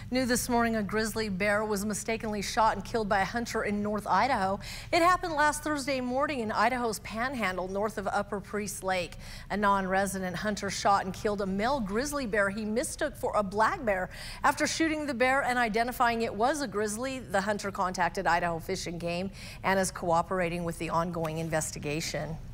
New this morning, a grizzly bear was mistakenly shot and killed by a hunter in North Idaho. It happened last Thursday morning in Idaho's Panhandle, north of Upper Priest Lake. A non-resident hunter shot and killed a male grizzly bear he mistook for a black bear. After shooting the bear and identifying it was a grizzly, the hunter contacted Idaho Fish and Game and is cooperating with the ongoing investigation.